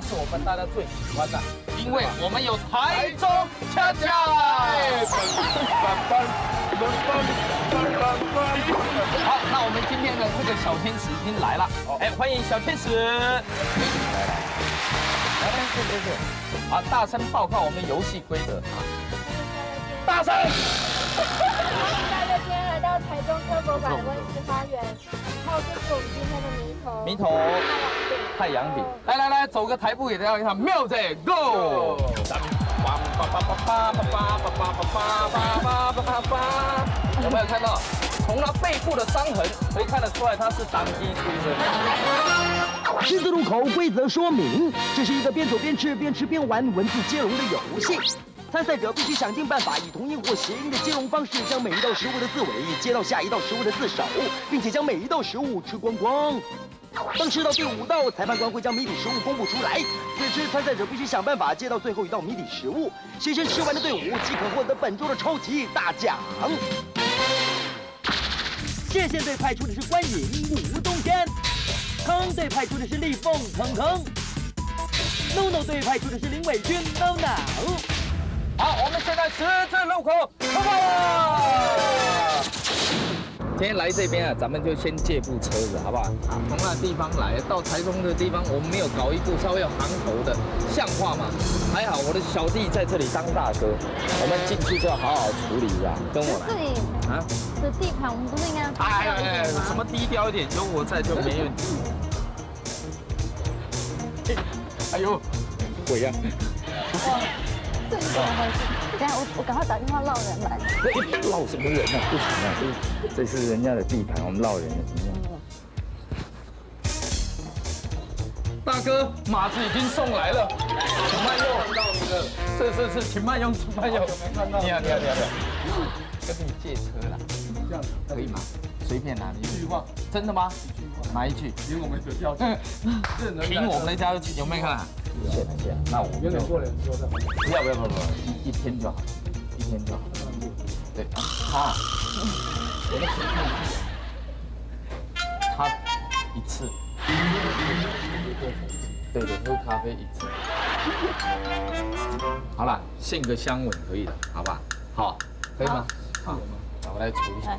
是我们大家最喜欢的，因为我们有台中恰恰。好，那我们今天的这个小天使已经来了，哎，欢迎小天使。来，是。啊，大声报告我们游戏规则啊！大声！ 欢迎大家今天来到台中科博馆的温室花园，然后这是我们今天的迷头太阳饼。来，走个台步给大家看，music go！ 有没有看到？从他背部的伤痕可以看得出来，他是当机出身。 十字路口规则说明，这是一个边走边吃、边吃边玩、文字接龙的游戏。参赛者必须想尽办法，以同音或谐音的接龙方式，将每一道食物的字尾接到下一道食物的字首，并且将每一道食物吃光光。当吃到第5道，裁判官会将谜底食物公布出来。此时参赛者必须想办法接到最后一道谜底食物，谁先吃完的队伍即可获得本周的超级大奖。谢县队派出的是关颖、吴东山，康队派出的是立凤、腾腾，NONO 队派出的是林伟君、NONO。 好，我们现在十字路口出发了。今天来这边啊，咱们就先借部车子，好不好？啊，从那地方来到台中的地方，我们没有搞一部稍微有行头的，像话吗？还好我的小弟在这里当大哥，我们进去就要好好处理一下，跟我来。 这里啊， 的地盘我们不是应该低调一点吗？ 什么低调一点，有我在就没问题。哎呦，鬼呀！ 哇，这是怎么回事？等下我赶快打电话捞人来。 捞什么人啊？不行啊，这是人家的地盘，我们捞人的怎么样？大哥，马子已经送来了，请慢用。看到你了，是，请慢用，请慢用。你好，跟你借车啦，这样可以吗？随便拿一句话，真的吗？哪一句？凭我们的交情，凭我们的交情，有没有看？谢，那我有点过脸说的。不要，一天就好，一天就好。对，他，我的他一次，对，喝咖啡一次。好了，献个香吻可以的，好吧？好，可以吗？好，我来处理一下。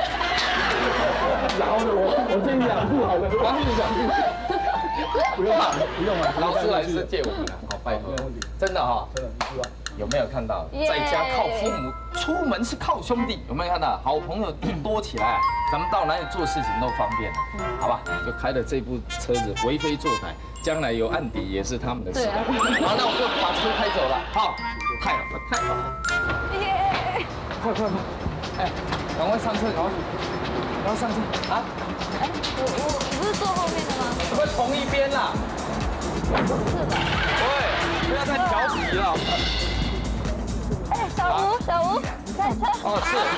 然后呢，我这2步好了，然后你2步。不用了，劳斯莱斯借我们了，好，拜托，真的哈，真的，有没有看到？在家靠父母，出门是靠兄弟，有没有看到？好朋友多起来，咱们到哪里做事情都方便了，好吧？就开了这部车子为非作歹，将来有案底也是他们的事。好，那我就把车开走了，好，太好了，耶！快，哎，赶快上车，赶快上车啊！ 哎，我不是坐后面的吗？ 怎么同一边啦？ 不是吧？ 对，不要再调皮了。 哎，小吴，开车。 哦，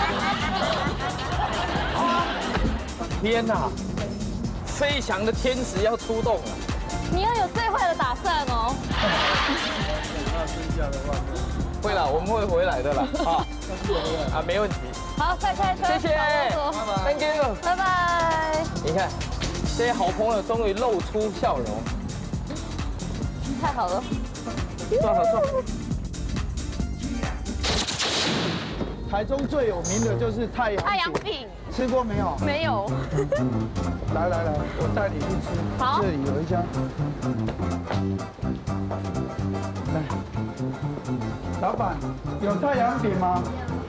是。天哪！飞翔的天使要出动了。 你要有最坏的打算哦。 会了，我们会回来的啦。好，啊，没问题。好， 再开车。 谢谢。Thank you。 拜拜。 你看，这些好朋友终于露出笑容。 太好了。 坐。 台中最有名的就是太阳饼，吃过没有？ 没有。 来，我带你去吃。 好。 这里有一家。来，老板，有太阳饼吗？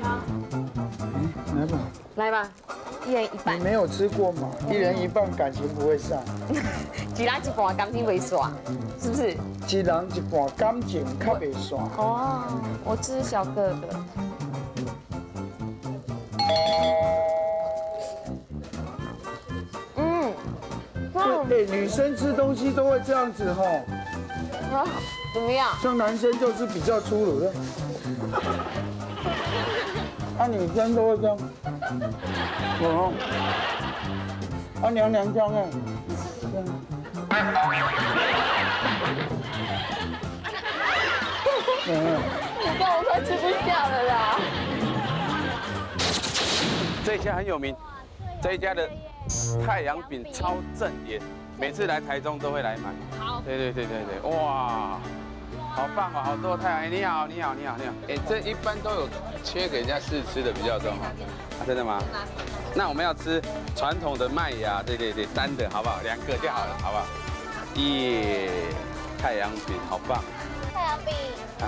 有。 来吧，一人一半。 你没有吃过吗？一人一半，感情不会散。 一人一半，感情袂散，是不是？ 一人一半，感情较袂散。 哦，我吃小个的。 对，女生吃东西都会这样子哈。 啊，怎么样？ 像男生就是比较粗鲁的，女生都会这样。娘娘腔哎。 你看我快吃不下了啦。 这一家很有名，这一家的太阳饼超正，也每次来台中都会来买。好，对，哇，好棒哦，好多太阳。你好。哎，这一般都有切给人家试吃的比较多哈。啊，真的吗？那我们要吃传统的麦芽，对，3的好不好？2个就好了，好不好？耶，太阳饼好棒。 太阳饼。 啊。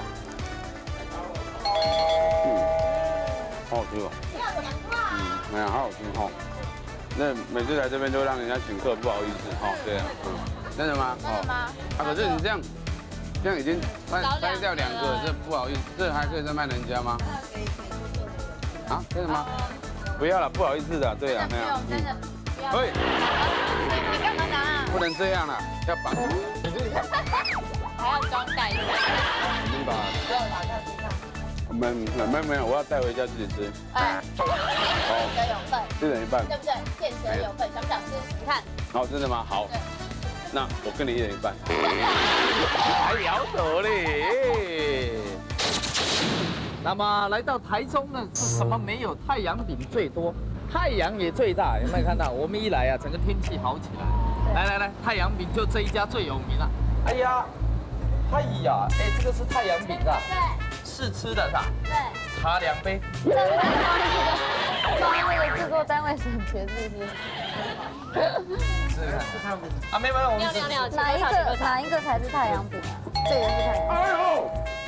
好好吃哦。哎呀，好好吃哈。那每次来这边都让人家请客，不好意思哈。对啊，真的吗？ 真的吗？ 啊，可是你这样已经掰掉2个，这不好意思，这还可以再卖人家吗？啊，真的吗？不要了，不好意思的，对啊，没有。 真的不要。 喂， 你干嘛拿？ 不能这样了，要绑。 还要装袋子。 你把。没有，我要带回家自己吃。 一人有份， 一人一半， 对不对？见谁有份，想不想吃？你看。 哦，真的吗？好。那我跟你一人一半。还了得嘞！ 那么来到台中呢，是什么没有？太阳饼最多，太阳也最大。有没有看到？我们一来啊，整个天气好起来。来，太阳饼就这一家最有名了。哎呀，这个是太阳饼啊。 对。 试吃的是吧？ 对。 茶2杯。 帮那个制作单位省钱是不是？ 啊，没有，我们哪一个才是太阳饼啊？这个是太阳饼。哎呦，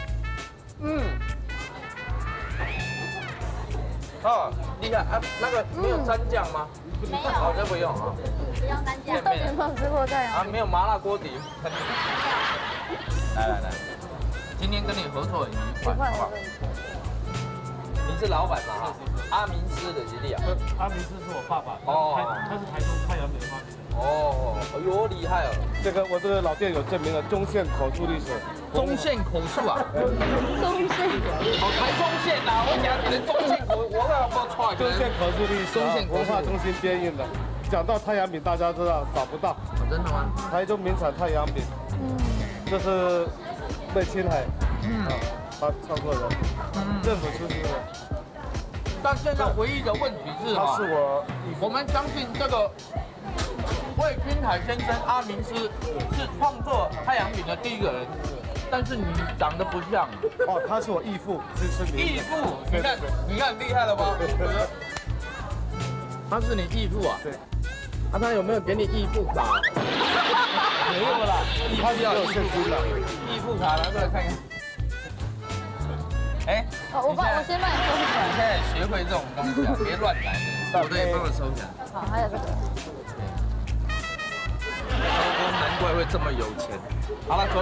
哦，厉害啊！那个没有蘸酱吗？ 没有， 好像不用啊。 不用蘸酱。到底有没有吃过太阳饼？ 啊，没有麻辣锅底。来，今天跟你合作很愉快，好不好？你是老板嘛？哈，阿明师的吉利啊。 阿明师是我爸爸，他是台中太阳饼发明的。 哦，哎呦，厉害哦！ 我这个老店有证明了中线口述历史。 中线口述啊？ 中线。 台中线呐，我讲你的中线口，我要不错。 中线口述历史，文化中心编印的。讲到太阳饼，大家知道找不到。 真的吗？ 台中名产太阳饼。这是魏青海，他创作的，政府出资的。 但现在唯一的问题是他是我们相信这个魏青海先生阿明师是创作太阳饼的第一个人，但是你长得不像。 哦，他是我义父，支持你。 义父，你看厉害了吧？他是你义父啊？ 对。 啊，他有没有给你义父卡？没有啦， 他是要有现金的。 义父卡拿过来看看。哎， 我先帮你收起来。 你现在学会这种东西啊，别乱来。我都也帮我收起来。 好，还有这个。 难怪会这么有钱。好了，走。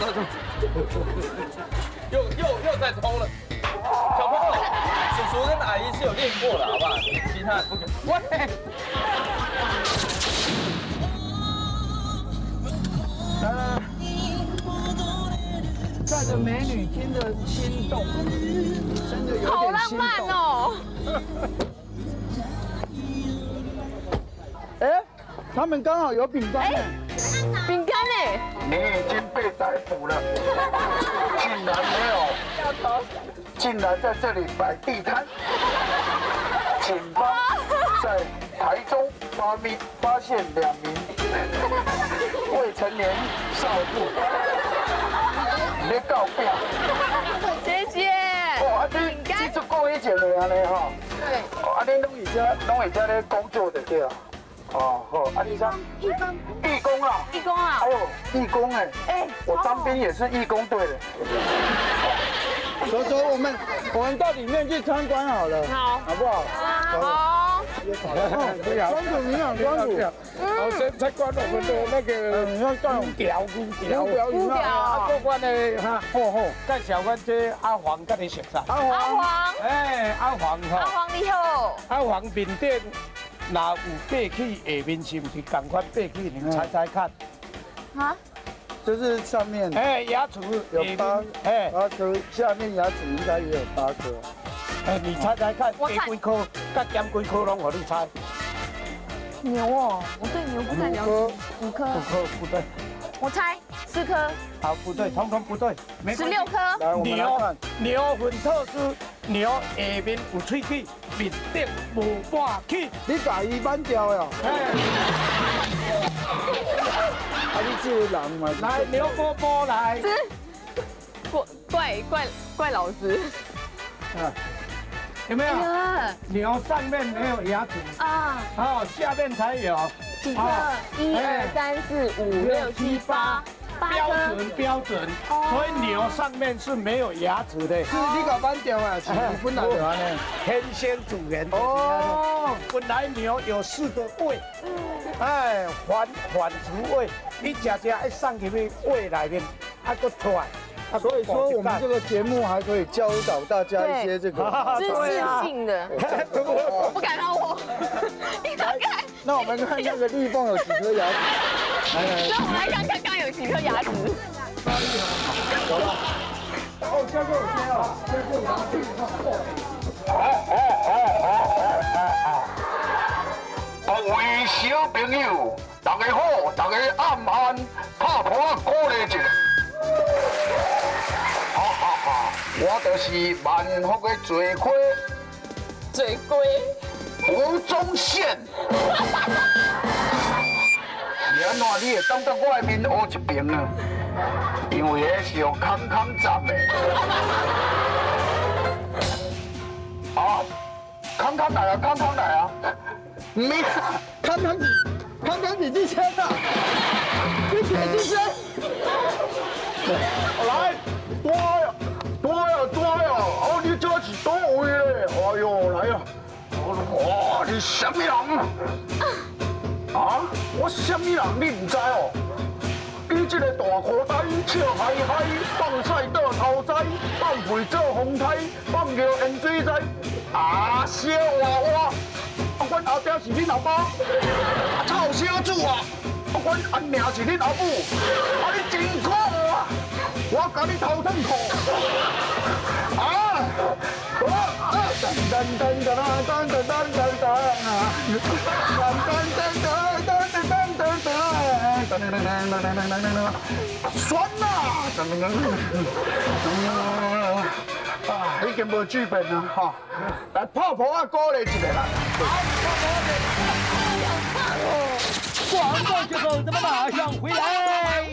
又在偷了。小朋友，叔叔跟阿姨是有练过的，好不好？其他不可。喂。来， 载着美女听着心动，真的有点心动。 好浪漫哦！ 哎，他们刚好有饼干呢。 饼干呢？ 你已经被逮捕了，竟然在这里摆地摊。警方在台中发现2名未成年少妇，你告病。 谢谢。 哦，你做过以前的安尼哈？ 对。 哦，你拢会在咧工作的对啊。哦，好，你讲义工啊？ 义工啊？ 哎呦，义工哎，我当兵也是义工队的。 走，我们到里面去参观好了，好不好？ 好。 庄主你好，庄主。 好，先参观我们的那个你要干古调啊，做官的哈，介绍我这阿黄跟你熟悉。 阿黄。 哎，阿黄哈。 阿黄你好。 阿黄面顶那有爬起，下面是不是赶快爬起？你猜看。 啊？ 就是上面牙齿有8，牙齿下面牙齿应该也有8颗。 你猜看，加几颗，加减几颗拢我你猜。 牛哦，我对牛不太了解。5颗。 5颗不对。 我猜4颗。 好，不对，统统不对。 16颗。 来，我们来看。 牛粉特殊，牛下面有喙齿，面顶无半起。 你把伊扳掉了。啊，你这个人嘛， 来，刘伯伯来。 怪老师。 有没有？牛上面没有牙齿啊，好，下面才有。 几个？1、2、3、4、5、6、7、8。 标准，所以牛上面是没有牙齿的。 是你搞扳掉啊？是你本来就安尼。 天仙主人哦，本来牛有4个胃，哎，反刍胃，你吃爱送入去胃里面，还佫出来。 所以说，我们这个节目还可以教导大家一些这个知识性的。我不敢让我，你看看。 那我们看那个立凤有几颗牙齿？来， 那我们来看看刚有几颗牙齿。 有了。哦，交给我先哦，交给我拿去各位小朋友，大家好，大家暗暗拍破鼓励一下。我就是万福的罪魁，胡宗宪。是安怎你会当到我的面黑一边呢？因为迄是用康康站的。啊，康康来啊，康康来啊！ 没，康康你进车了，你别进车。 来，抓呀！哦，你这是倒位咧？哎呦，来啊！哇，你什么人？啊？我什么人你唔知哦？你这个大裤呆，笑嗨嗨，放菜倒头栽，放屁做风台，放尿淹水栽，啊，小娃娃！阮后壁是恁老爸，臭小子啊！阮阿命是恁阿母，啊，你真可恶啊！我甲你头痛苦。啊！噔噔噔噔噔噔噔噔噔啊！酸啊！啊，已经无剧本了哈，来泡泡啊，鼓励一下啦！ 广告之后，咱们马上回来。